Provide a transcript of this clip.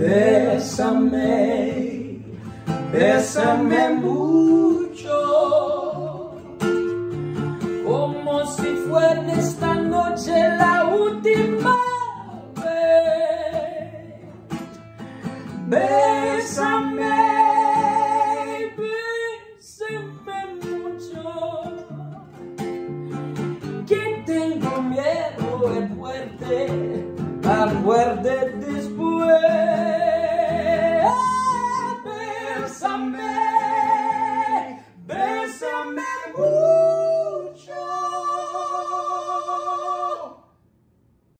Bésame, bésame mucho, como si fuera esta noche la última.